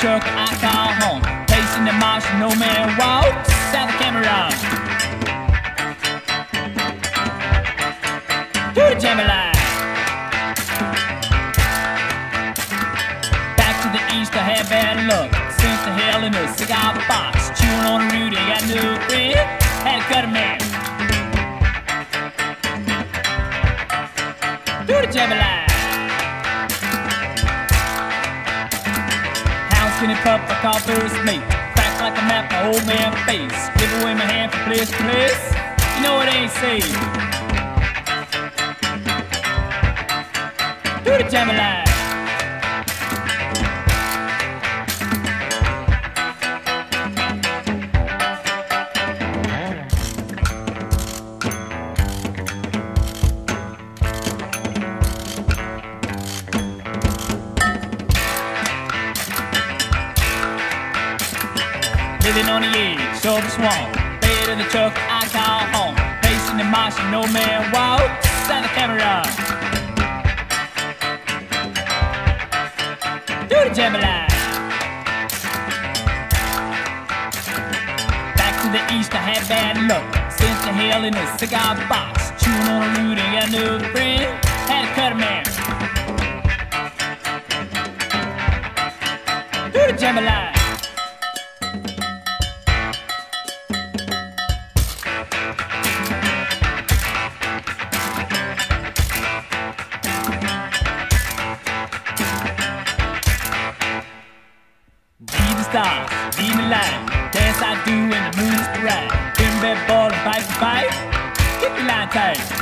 truck I call home. Pacing the marsh, no man walks. Out the camera to the Jambalaya. Back to the east, I had bad luck. Since the hell in a cigar box, chewing on a root, I got no friend. Had to cut a man to the Jambalaya. Skinny pup, I call first mate. Crack like a map, my old man face. Give away my hand from place to place. You know it ain't safe. Do the Jambalaya. Living on the edge of the swamp, bed of the truck I call home. Pacing the marsh, no man walks. Out the camera do the Jambalaya. Back to the east, I had bad luck. Since the hell in a cigar box, chewing on a root, ain't got no friend. Had to cut a man do the Jambalaya. Be the stars, be the light. Dance I do when the moon's bright. Bim bam ball, bite to bite. Keep the line tight.